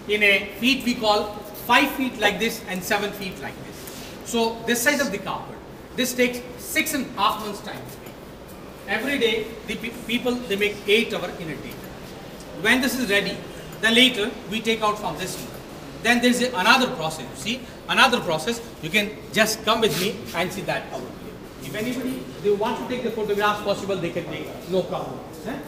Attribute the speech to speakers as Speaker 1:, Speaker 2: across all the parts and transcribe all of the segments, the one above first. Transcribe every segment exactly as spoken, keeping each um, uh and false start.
Speaker 1: in a feet we call five feet like this and seven feet like this. So this size of the carpet, this takes six and a half months time. Every day the pe people they make eight hour in a day. When this is ready, then later we take out from this one. Then there is another process. You see another process. You can just come with me and see that over here. If anybody they want to take the photographs possible, they can take, no problem. Eh?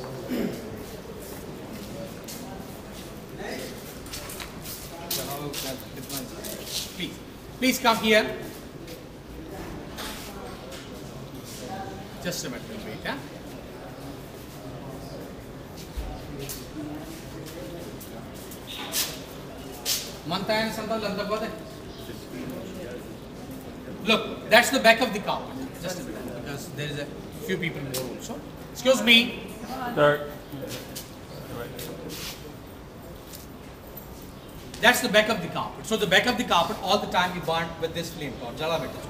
Speaker 1: Please, please come here. Just a minute, wait. Huh? Look, that's the back of the carpet. Just a minute, because there is a few people more also. Excuse me.
Speaker 2: Start.
Speaker 1: That's the back of the carpet. So the back of the carpet all the time we burn with this flame torch. Jala beta.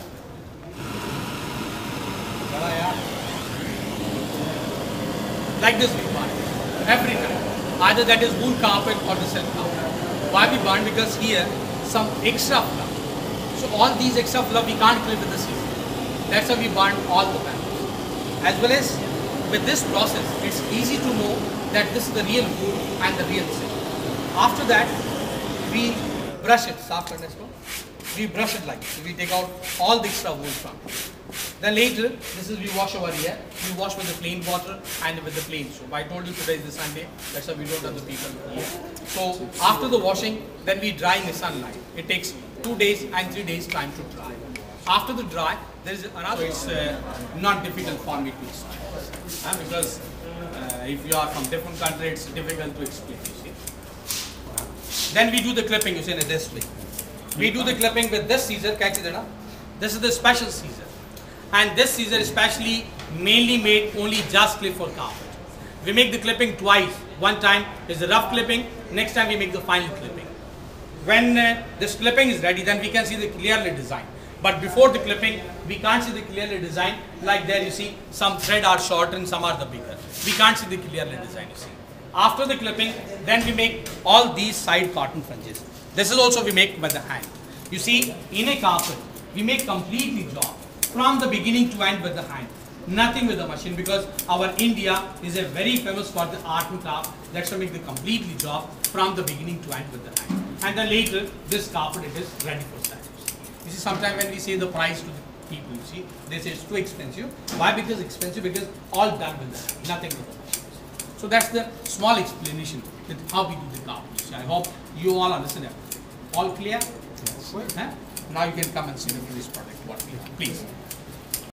Speaker 1: Like this we burn every time. Either that is wool carpet or the silk carpet. Why we burn? Because here some extra fluff. So all these extra fluff we can't clean with the season. That's why we burn all the time. As well as with this process, it's easy to know that this is the real wool and the real silk. After that, we brush it. We brush it like this. We take out all the extra wool from it. Then later, this is we wash over here. We wash with the plain water and with the plain soap. I told you today is the Sunday. That's why we don't have the people here. So after the washing, then we dry in the sunlight. It takes two days and three days time to dry. After the dry, there is another. It's uh, not difficult for me to explain uh, because uh, if you are from different country, it's difficult to explain. You see. Then we do the clipping. You see in this way. We do the clipping with this scissor. Catch it, na? This is the special scissor. And this scissor is specially mainly made only just clip for carpet. We make the clipping twice. One time is the rough clipping, next time we make the final clipping. When uh, this clipping is ready, then we can see the clearly design. But before the clipping, we can't see the clearly design. Like there you see, some thread are short and some are the bigger. We can't see the clearly design, you see. After the clipping, then we make all these side cotton fringes. This is also we make by the hand. You see, in a carpet, we make completely job. From the beginning to end with the hand, nothing with the machine, because our India is a very famous for the art and craft. That's why we make the completely job from the beginning to end with the hand. And then later, this carpet it is ready for sale. You see, sometimes when we say the price to the people, you see, they say it's too expensive. Why? Because expensive, because all done with the hand, nothing with the machine. So that's the small explanation with how we do the carpet. So I hope you all understand everything. All clear? Yes. Huh? Now you can come and see the finished product. What we have, please.